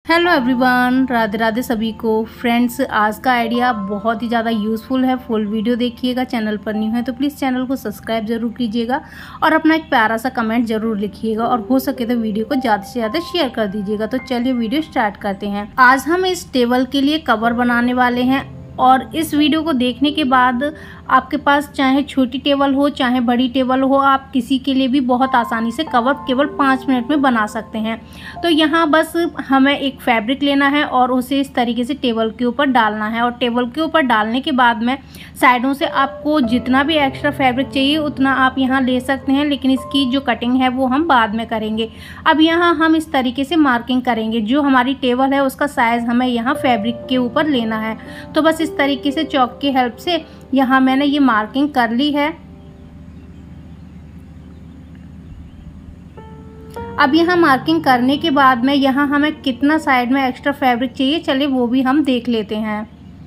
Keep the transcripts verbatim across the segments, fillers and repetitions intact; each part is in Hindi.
हेलो एवरीवन, राधे राधे सभी को। फ्रेंड्स, आज का आइडिया बहुत ही ज़्यादा यूज़फुल है। फुल वीडियो देखिएगा। चैनल पर न्यू है तो प्लीज़ चैनल को सब्सक्राइब जरूर कीजिएगा और अपना एक प्यारा सा कमेंट जरूर लिखिएगा और हो सके तो वीडियो को ज़्यादा से ज़्यादा शेयर कर दीजिएगा। तो चलिए वीडियो स्टार्ट करते हैं। आज हम इस टेबल के लिए कवर बनाने वाले हैं और इस वीडियो को देखने के बाद आपके पास चाहे छोटी टेबल हो चाहे बड़ी टेबल हो, आप किसी के लिए भी बहुत आसानी से कवर केवल पाँच मिनट में बना सकते हैं। तो यहाँ बस हमें एक फैब्रिक लेना है और उसे इस तरीके से टेबल के ऊपर डालना है और टेबल के ऊपर डालने के बाद में साइडों से आपको जितना भी एक्स्ट्रा फैब्रिक चाहिए उतना आप यहाँ ले सकते हैं, लेकिन इसकी जो कटिंग है वो हम बाद में करेंगे। अब यहाँ हम इस तरीके से मार्किंग करेंगे। जो हमारी टेबल है उसका साइज़ हमें यहाँ फैब्रिक के ऊपर लेना है। तो बस इस तरीके से चॉक की हेल्प से यहाँ मैंने ये मार्किंग कर ली है। अब यहाँ मार्किंग करने के बाद में यहाँ हमें कितना साइड में एक्स्ट्रा फैब्रिक चाहिए, चलिए वो भी हम देख लेते हैं।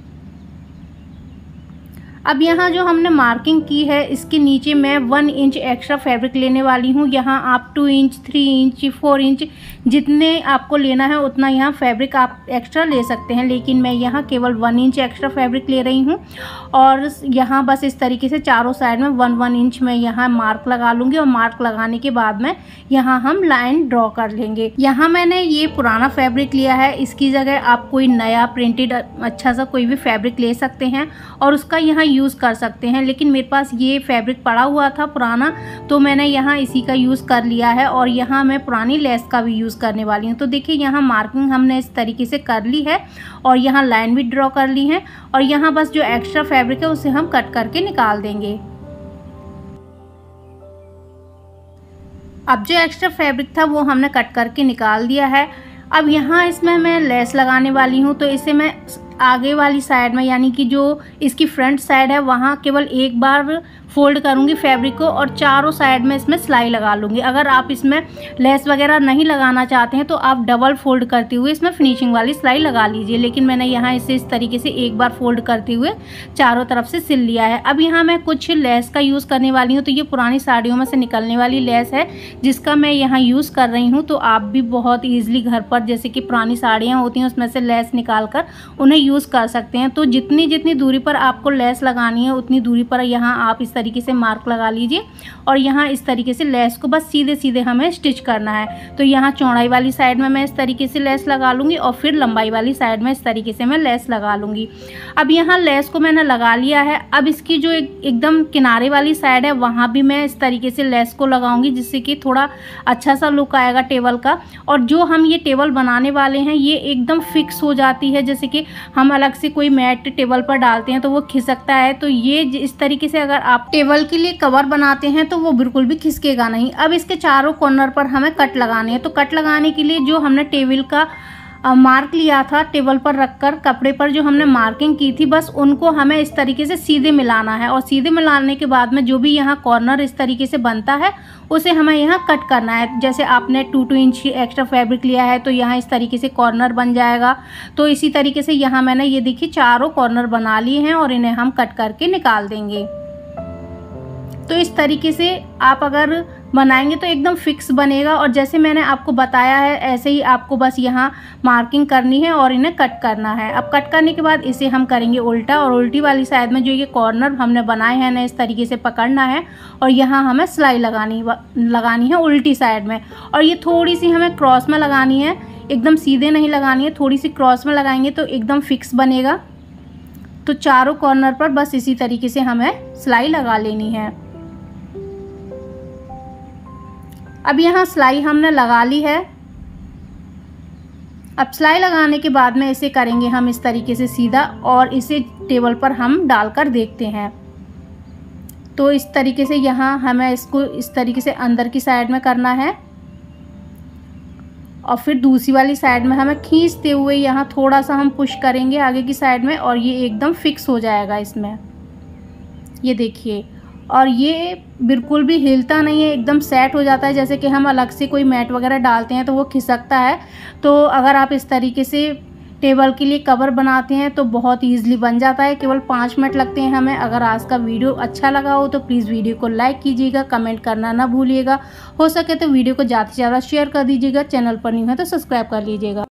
अब यहाँ जो हमने मार्किंग की है इसके नीचे मैं वन इंच एक्स्ट्रा फैब्रिक लेने वाली हूँ। यहाँ आप two inch three inch four inch जितने आपको लेना है उतना यहाँ फैब्रिक आप एक्स्ट्रा ले सकते हैं, लेकिन मैं यहाँ केवल वन इंच एक्स्ट्रा फैब्रिक ले रही हूँ और यहाँ बस इस तरीके से चारों साइड में वन वन इंच में यहाँ मार्क लगा लूँगी और मार्क लगाने के बाद में यहाँ हम लाइन ड्रॉ कर लेंगे। यहाँ मैंने ये पुराना फैब्रिक लिया है, इसकी जगह आप कोई नया प्रिंटेड अच्छा सा कोई भी फैब्रिक ले सकते हैं और उसका यहाँ यूज़ कर सकते हैं, लेकिन मेरे पास ये फैब्रिक पड़ा हुआ था पुराना तो मैंने यहाँ इसी का यूज़ कर लिया है और यहाँ मैं पुरानी लेस का भी यूज़ करने वाली हूँ। तो देखिए यहाँ मार्किंग हमने इस तरीके से कर ली है और यहाँ लाइन भी ड्रॉ कर ली है और यहाँ बस जो एक्स्ट्रा फैब्रिक है उसे हम कट करके निकाल देंगे। अब जो एक्स्ट्रा फैब्रिक था वो हमने कट करके निकाल दिया है। अब यहाँ इसमें मैं लेस लगाने वाली हूँ, तो इसे मैं आगे वाली साइड में यानी कि जो इसकी फ्रंट साइड है वहाँ केवल एक बार फोल्ड करूँगी फैब्रिक को और चारों साइड में इसमें सिलाई लगा लूँगी। अगर आप इसमें लेस वगैरह नहीं लगाना चाहते हैं तो आप डबल फोल्ड करते हुए इसमें फिनिशिंग वाली सिलाई लगा लीजिए, लेकिन मैंने यहाँ इसे इस तरीके से एक बार फोल्ड करते हुए चारों तरफ से सिल लिया है। अब यहाँ मैं कुछ लेस का यूज़ करने वाली हूँ। तो ये पुरानी साड़ियों में से निकलने वाली लेस है जिसका मैं यहाँ यूज़ कर रही हूँ। तो आप भी बहुत ईजिली घर पर जैसे कि पुरानी साड़ियाँ होती हैं उसमें से लेस निकाल कर उन्हें यूज़ कर सकते हैं। तो जितनी जितनी दूरी पर आपको लेस लगानी है उतनी दूरी पर यहाँ आप इस तरीके से मार्क लगा लीजिए और यहाँ इस तरीके से लेस को बस सीधे सीधे हमें स्टिच करना है। तो यहाँ चौड़ाई वाली साइड में मैं इस तरीके से लेस लगा लूँगी और फिर लंबाई वाली साइड में इस तरीके से मैं लेस लगा लूँगी। अब यहाँ लेस को मैंने लगा लिया है। अब इसकी जो एक, एकदम किनारे वाली साइड है वहाँ भी मैं इस तरीके से लेस को लगाऊंगी जिससे कि थोड़ा अच्छा सा लुक आएगा टेबल का। और जो हम ये टेबल बनाने वाले हैं ये एकदम फिक्स हो जाती है, जैसे कि हम अलग से कोई मैट टेबल पर डालते हैं तो वो खिसकता है। तो ये इस तरीके से अगर आप टेबल के लिए कवर बनाते हैं तो वो बिल्कुल भी खिसकेगा नहीं। अब इसके चारों कॉर्नर पर हमें कट लगाने हैं। तो कट लगाने के लिए जो हमने टेबल का मार्क लिया था टेबल पर रखकर कपड़े पर जो हमने मार्किंग की थी बस उनको हमें इस तरीके से सीधे मिलाना है और सीधे मिलाने के बाद में जो भी यहाँ कॉर्नर इस तरीके से बनता है उसे हमें यहाँ कट करना है। जैसे आपने two two inch extra fabric लिया है तो यहाँ इस तरीके से कॉर्नर बन जाएगा। तो इसी तरीके से यहाँ मैंने ये देखिए चारों कॉर्नर बना लिए हैं और इन्हें हम कट करके निकाल देंगे। तो इस तरीके से आप अगर बनाएंगे तो एकदम फिक्स बनेगा और जैसे मैंने आपको बताया है ऐसे ही आपको बस यहाँ मार्किंग करनी है और इन्हें कट करना है। अब कट करने के बाद इसे हम करेंगे उल्टा और उल्टी वाली साइड में जो ये कॉर्नर हमने बनाए हैं ना इस तरीके से पकड़ना है और यहाँ हमें सिलाई लगानी लगानी है उल्टी साइड में। और ये थोड़ी सी हमें क्रॉस में लगानी है, एकदम सीधे नहीं लगानी है, थोड़ी सी क्रॉस में लगाएंगे तो एकदम फिक्स बनेगा। तो चारों कॉर्नर पर बस इसी तरीके से हमें सिलाई लगा लेनी है। अब यहाँ सिलाई हमने लगा ली है। अब सिलाई लगाने के बाद में इसे करेंगे हम इस तरीके से सीधा और इसे टेबल पर हम डालकर देखते हैं। तो इस तरीके से यहाँ हमें इसको इस तरीके से अंदर की साइड में करना है और फिर दूसरी वाली साइड में हमें खींचते हुए यहाँ थोड़ा सा हम पुश करेंगे आगे की साइड में और ये एकदम फिक्स हो जाएगा इसमें, ये देखिए। और ये बिल्कुल भी हिलता नहीं है, एकदम सेट हो जाता है। जैसे कि हम अलग से कोई मैट वगैरह डालते हैं तो वो खिसकता है। तो अगर आप इस तरीके से टेबल के लिए कवर बनाते हैं तो बहुत ईजिली बन जाता है। केवल पाँच मिनट लगते हैं हमें। अगर आज का वीडियो अच्छा लगा हो तो प्लीज़ वीडियो को लाइक कीजिएगा, कमेंट करना ना भूलिएगा। हो सके तो वीडियो को ज़्यादा से ज़्यादा शेयर कर दीजिएगा। चैनल पर न्यू है तो सब्सक्राइब कर लीजिएगा।